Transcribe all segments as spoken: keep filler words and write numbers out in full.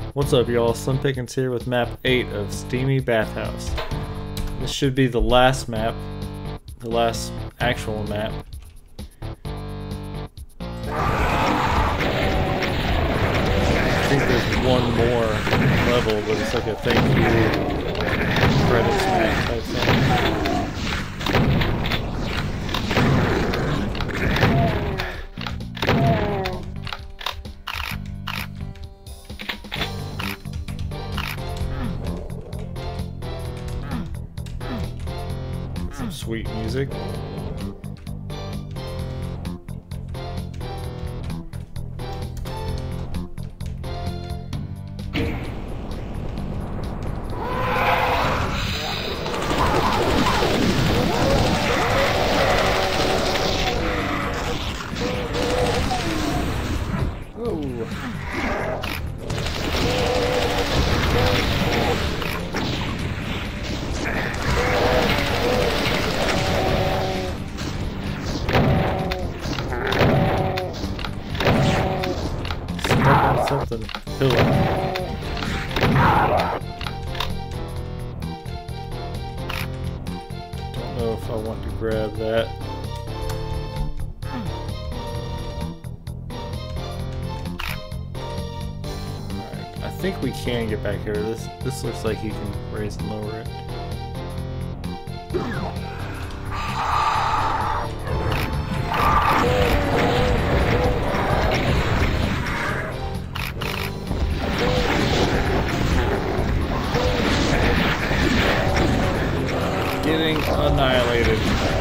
What's up, y'all? Slim Pickens here with map eight of Steamy Bathhouse. This should be the last map, the last actual map. I think there's one more level, but it's like a thank you credits map type thing. Some sweet music. Something pillar. Don't know if I want to grab that. Alright, I think we can get back here. This this looks like you can raise and lower it. Getting annihilated.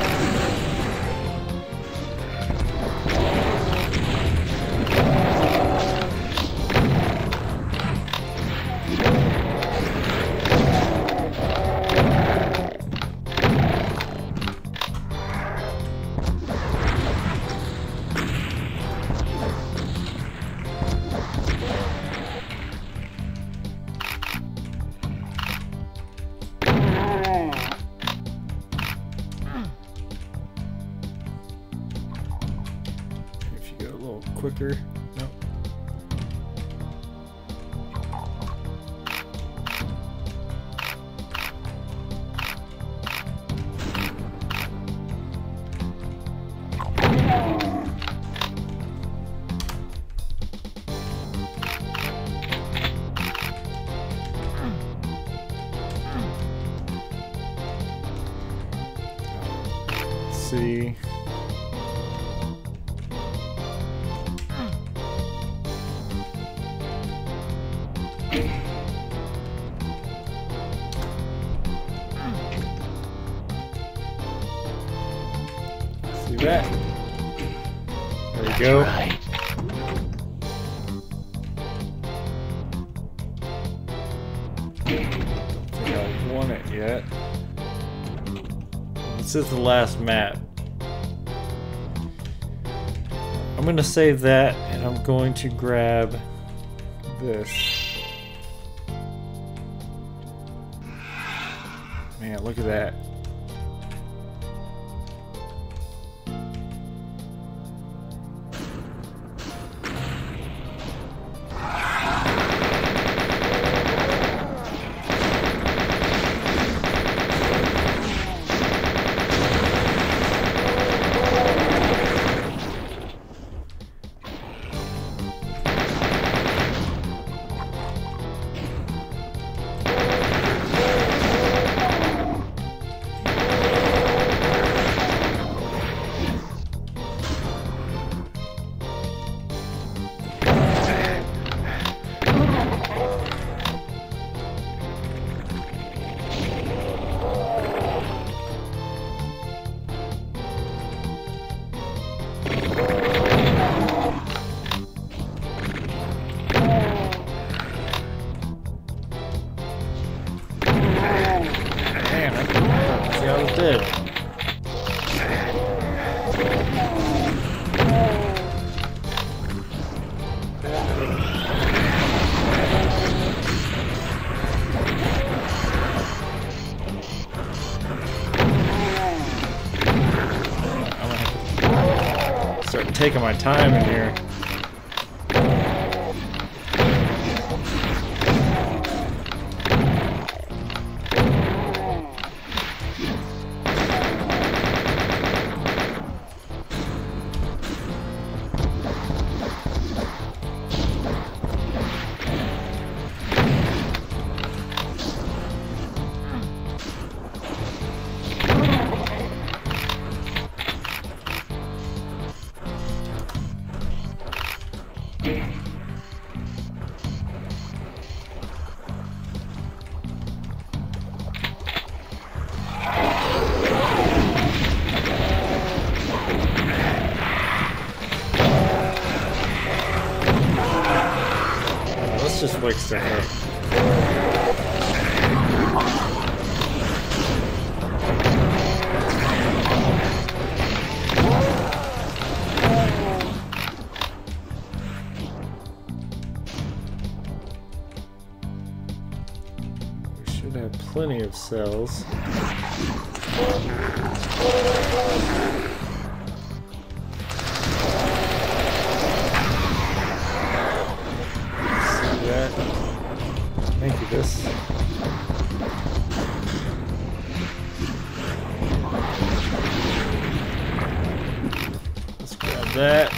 Quicker. Nope. Let's see. See that? There we go. Right. Don't think I won it yet. This is the last map. I'm gonna save that and I'm going to grab this. Man, look at that. Dead. I'm gonna have to start taking my time in here. let's just wake stuff up. We should have plenty of cells. Thank you, this. Let's grab that.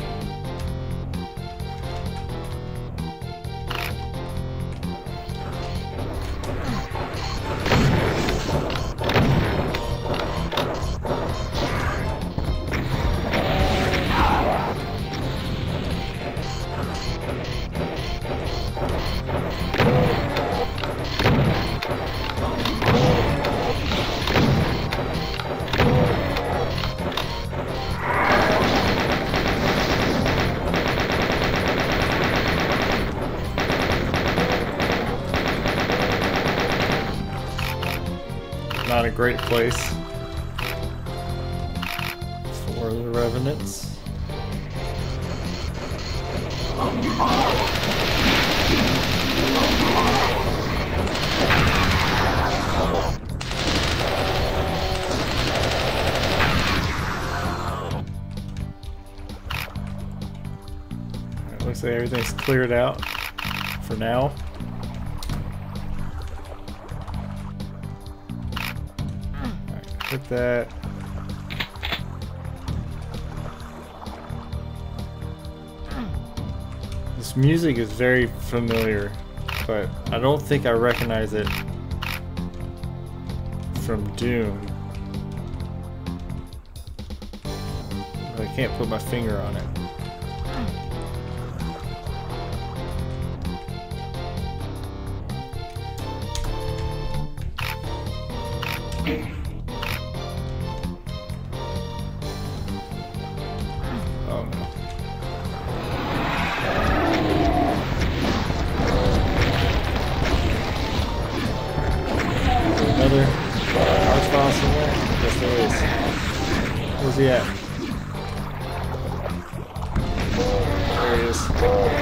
Not a great place for the revenants. It looks like everything's cleared out for now. Hit that. This music is very familiar, but I don't think I recognize it from Doom. But I can't put my finger on it. Oh no. Another large boss in there? Yes, there is. Where's he at? There he is.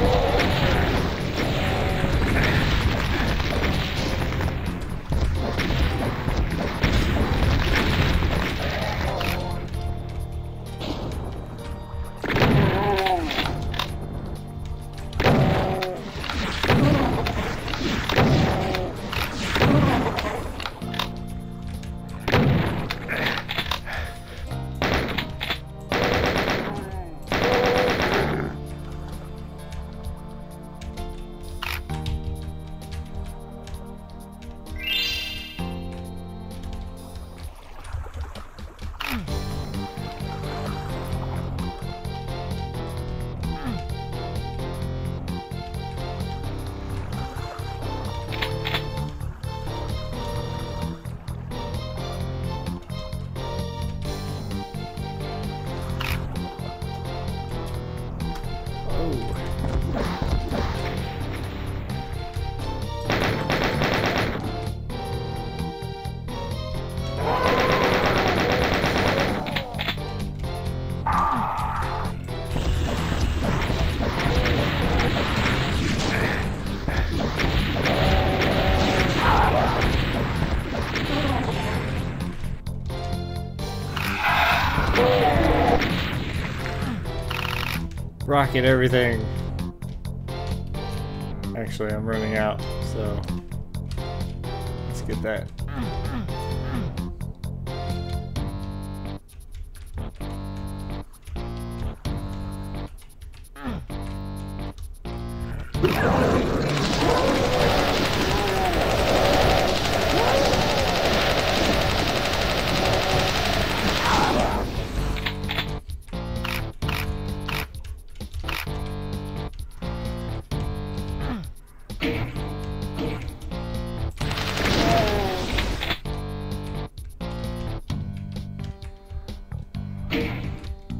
Rocket everything. Actually, I'm running out, so let's get that.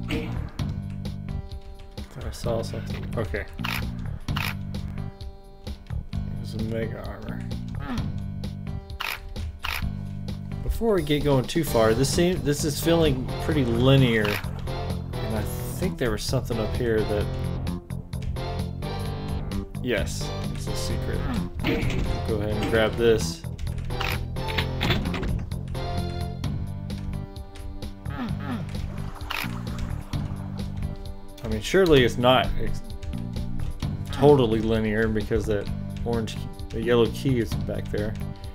I saw something. Okay. some mega armor. Before we get going too far, this seems this is feeling pretty linear, and I think there was something up here that. Yes, it's a secret. Go ahead and grab this. I mean, surely it's not it's totally linear because that orange, the yellow key is back there.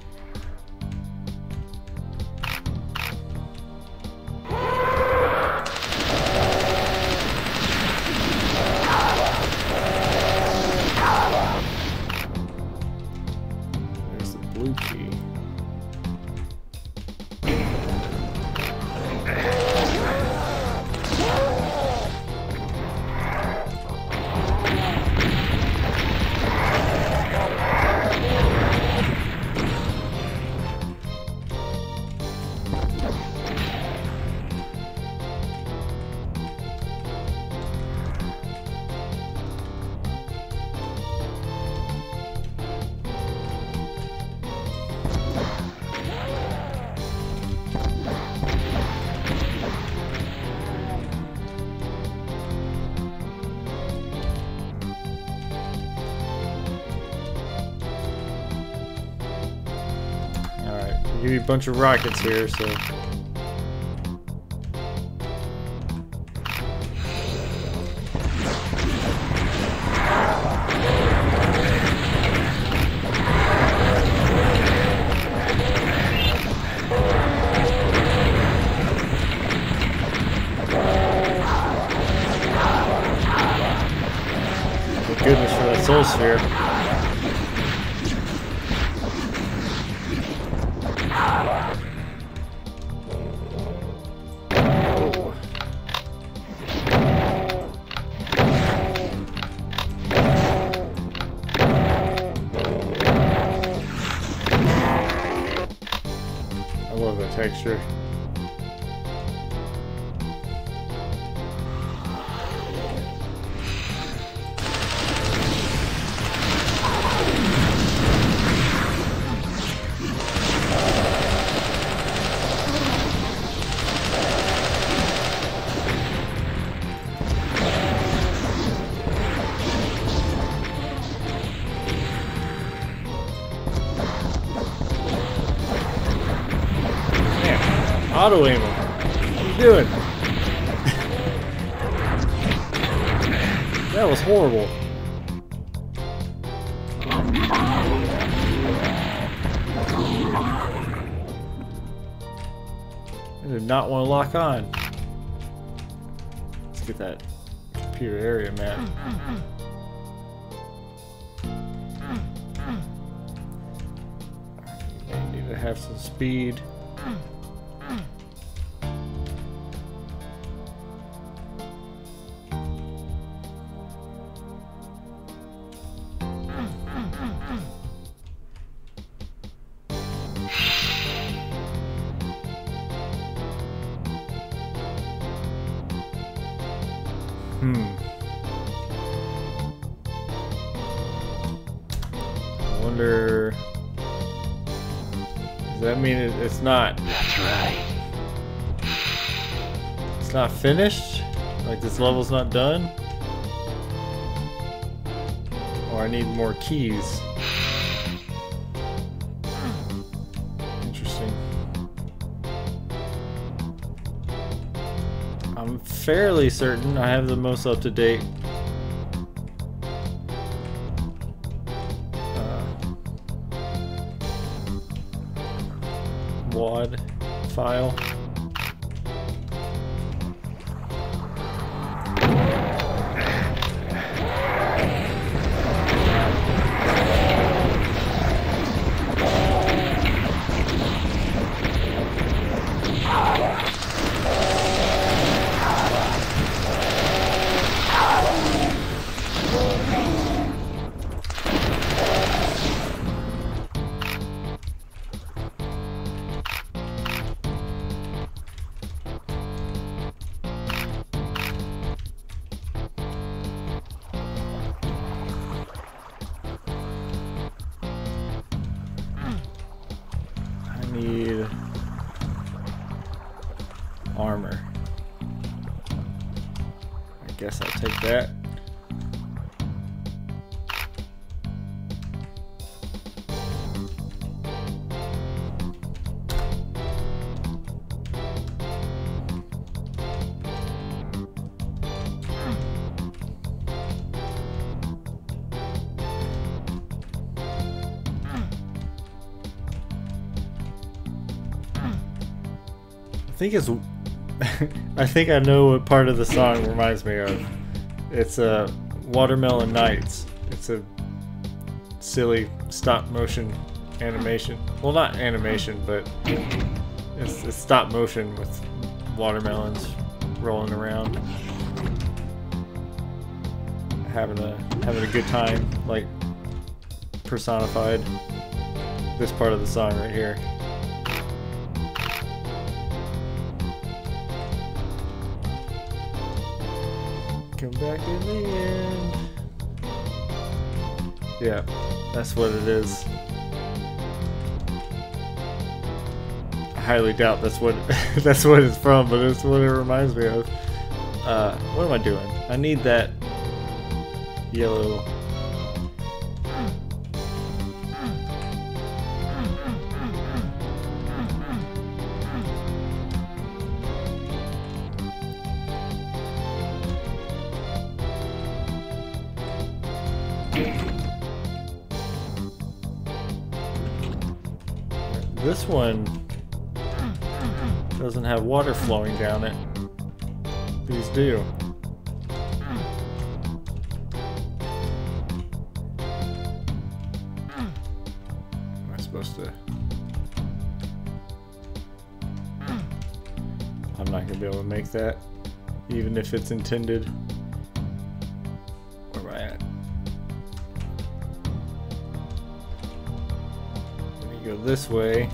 There's the blue key. Give you a bunch of rockets here, so. Thank goodness for that soul sphere. I love that texture. Auto aim him. What are you doing? That was horrible. I did not want to lock on. Let's get that computer area map. I need to have some speed. Hmm. I wonder. Does that mean it, it's not? That's right. It's not finished? Like this level's not done? Or I need more keys. Interesting. I'm fairly certain I have the most up-to-date uh, W A D file. need armor. I guess I'll take that. I think it's I think I know what part of the song reminds me of. It's a uh, Watermelon Nights. It's a silly stop motion animation. Well, not animation, but it's, it's stop motion with watermelons rolling around, having a having a good time, like personified. This part of the song right here. Come back in the end. Yeah, that's what it is. I highly doubt that's what that's what it's from, but it's what it reminds me of. Uh, what am I doing? I need that yellow. This one doesn't have water flowing down it. These do. Am I supposed to? I'm not gonna be able to make that, even if it's intended. Where am I at? Go this way.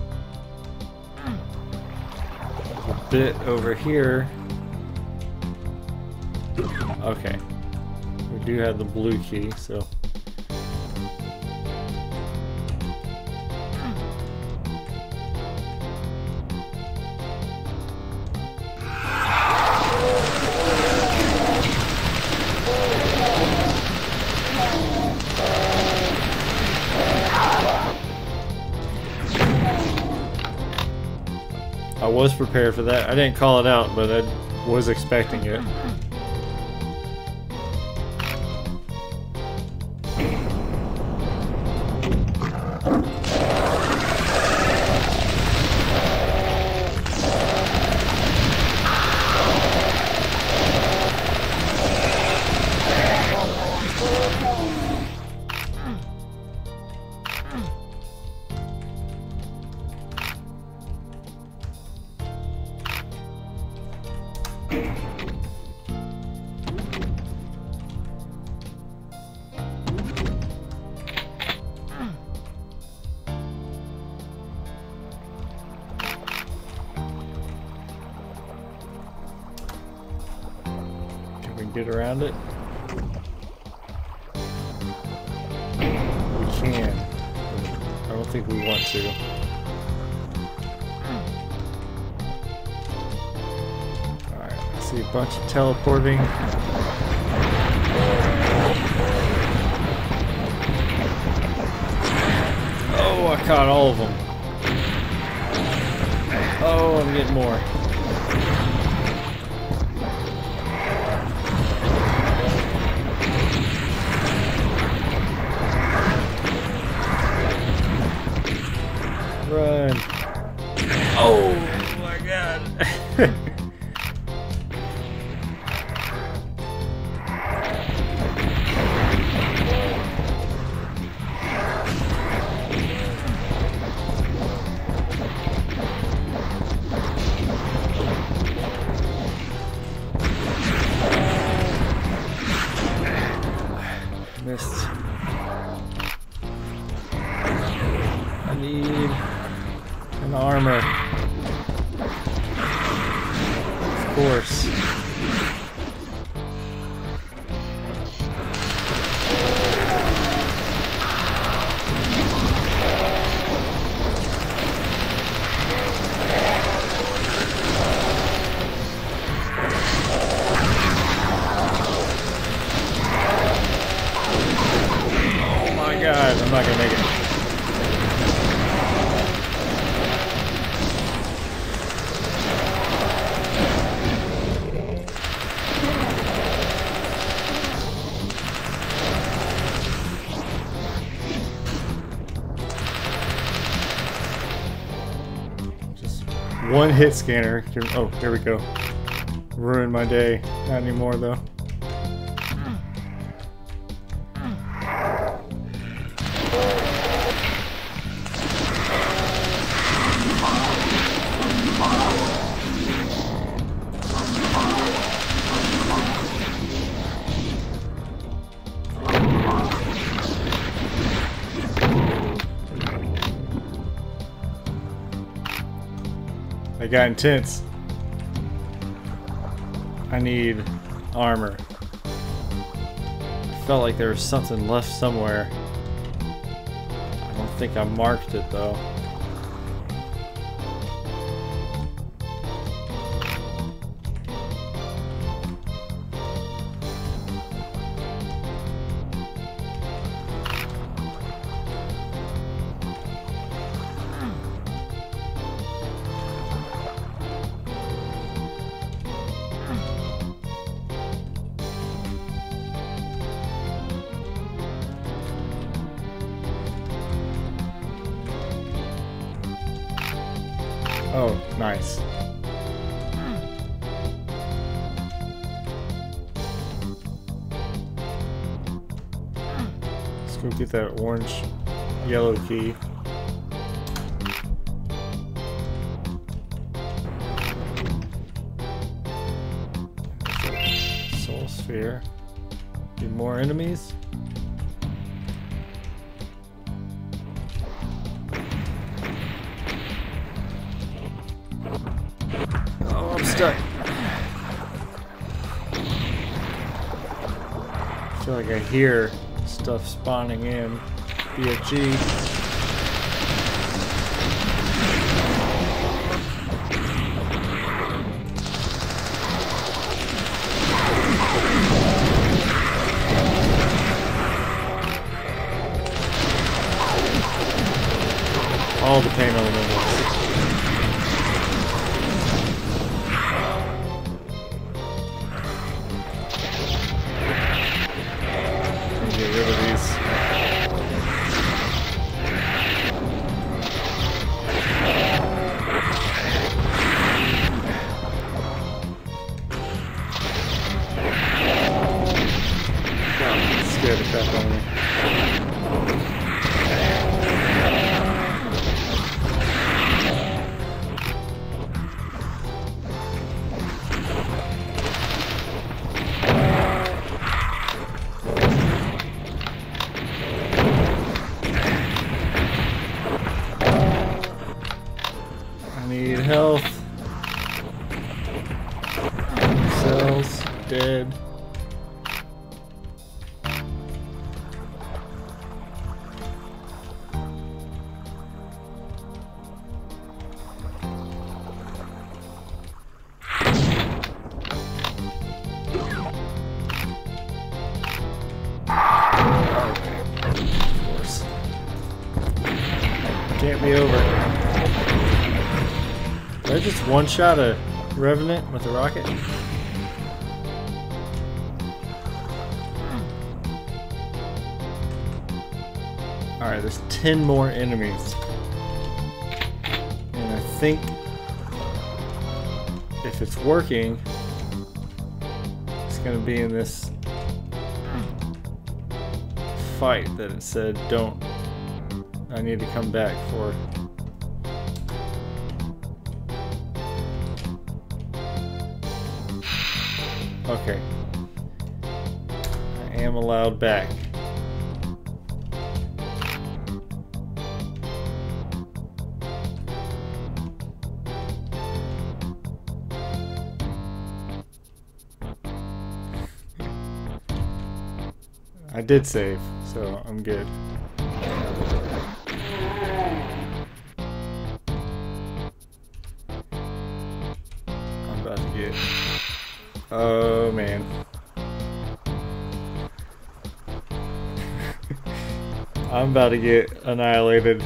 There's a bit over here. Okay. We do have the blue key, so. I was prepared for that. I didn't call it out, but I was expecting it. Get around it. We can. I don't think we want to. Alright, I see a bunch of teleporting. Oh, I caught all of them. Oh, I'm getting more. Run. Oh my god. Missed. I need an armor. Of course. god, I'm not gonna make it. Just one hit scanner. Oh, there we go. Ruined my day. Not anymore though. They got intense. I need armor. I felt like there was something left somewhere. I don't think I marked it though. Oh, nice. Let's go get that orange yellow key. Soul sphere. Need more enemies? Oh, I'm stuck. I feel like I hear stuff spawning in. B F G. All the pain elementals. Get rid of these. God, scared the crap out of me. Need health. Cells dead. Of course. Can't be over. Did I just one-shot a Revenant with a rocket? Alright, there's ten more enemies. And I think if it's working, it's gonna be in this fight that it said don't. I need to come back for. Okay. I am allowed back. I did save, so I'm good. I'm about to get... Oh man. I'm about to get annihilated.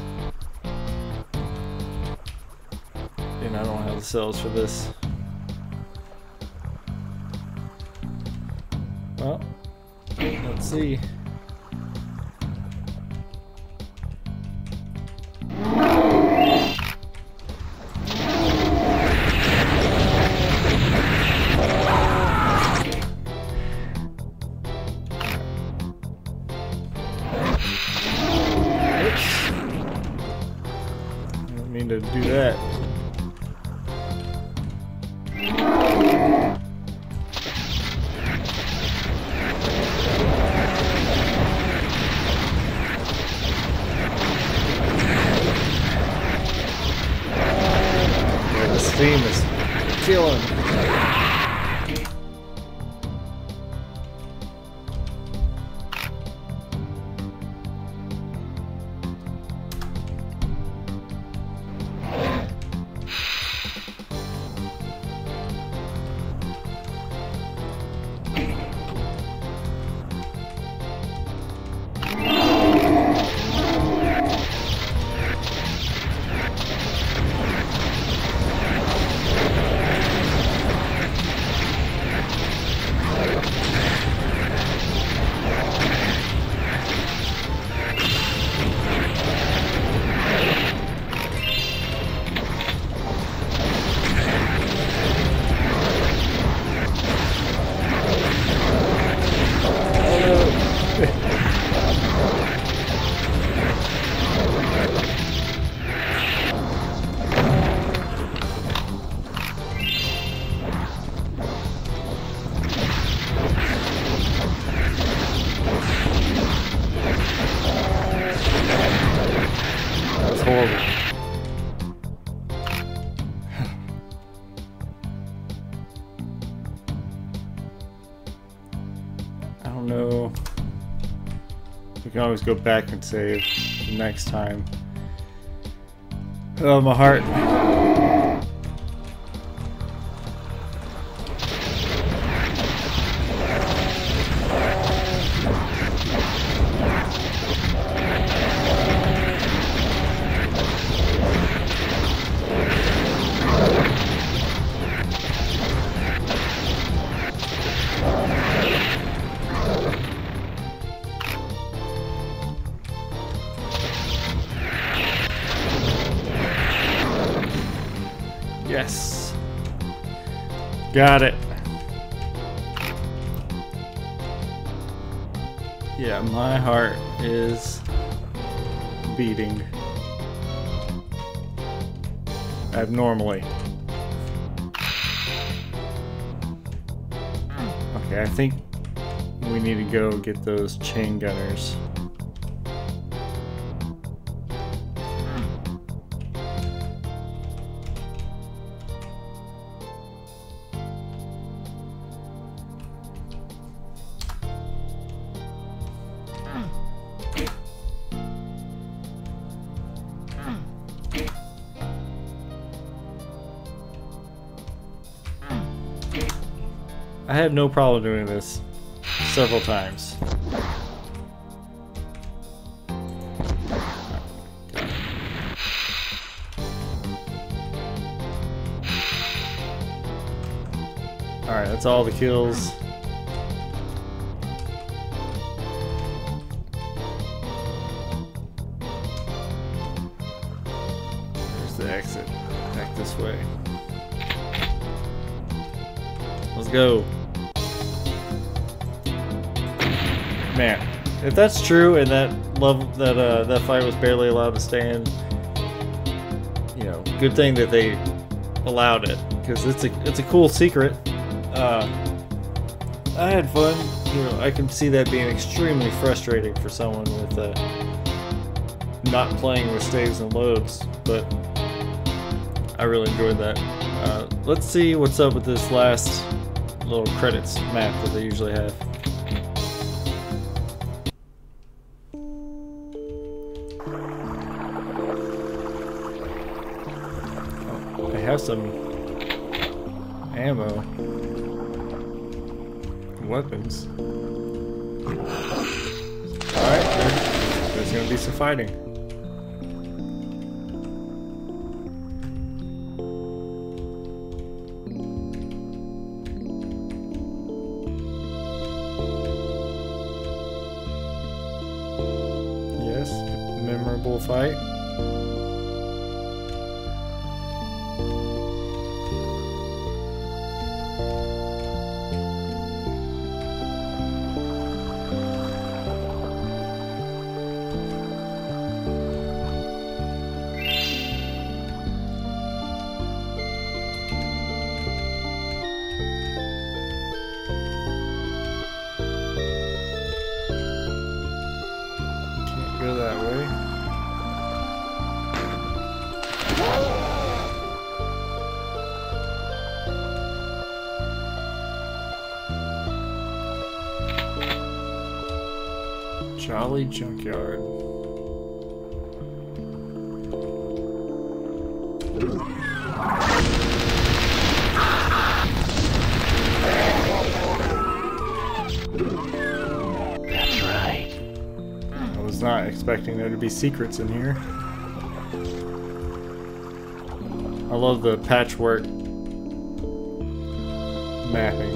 And I don't have the cells for this. Well, let's see. To do that. Yeah, this team is killing. Horrible. I don't know. We can always go back and save the next time. Oh, my heart. Yes. Got it. Yeah, my heart is beating abnormally. Okay, I think we need to go get those chain gunners. I had no problem doing this several times. Alright, that's all the kills. There's the exit. Back this way. Let's go. Man, if that's true and that level that uh, that fight was barely allowed to stand, you know, good thing that they allowed it, because it's a it's a cool secret. Uh, I had fun. You know, I can see that being extremely frustrating for someone with uh, not playing with saves and loads, but I really enjoyed that. Uh, let's see what's up with this last little credits map that they usually have. Oh, I have some ammo, weapons. All right, there, there's gonna be some fighting. Yes, memorable fight. Go that way. Jolly Junkyard. That's right. I was not expecting there to be secrets in here. I love the patchwork mapping.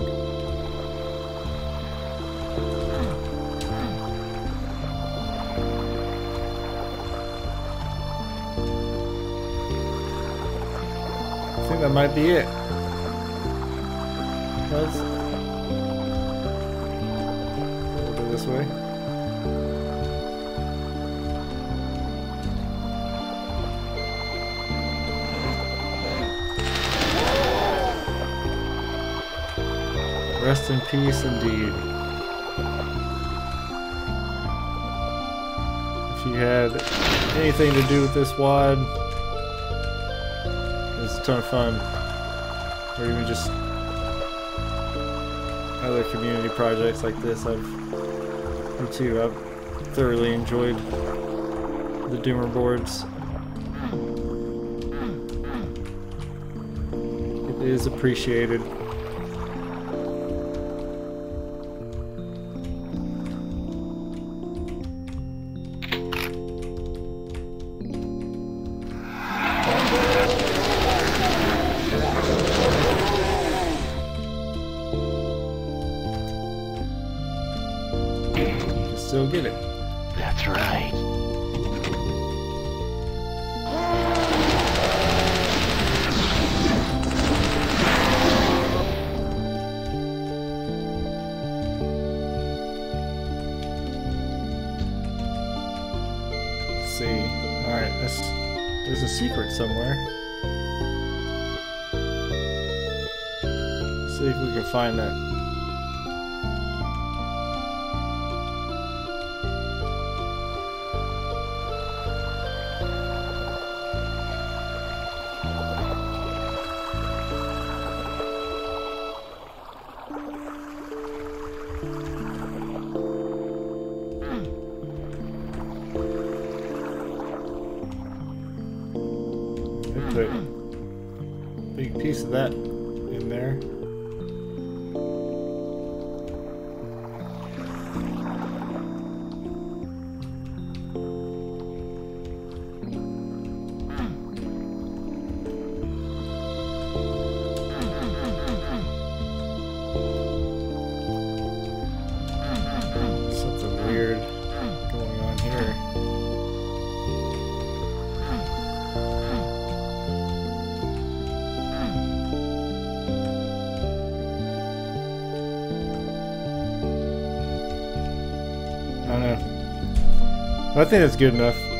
I think that might be it. Let's we'll go this way. Rest in peace, indeed. If you had anything to do with this W O D, it was a ton of fun. Or even just other community projects like this. I've, me too, I've thoroughly enjoyed the Doomer boards. It is appreciated. Still get it. That's right. Let's see. Alright, that's, there's a secret somewhere. Let's see if we can find that. Put a big piece of that in there. Something weird going on here. I don't know. I think that's good enough.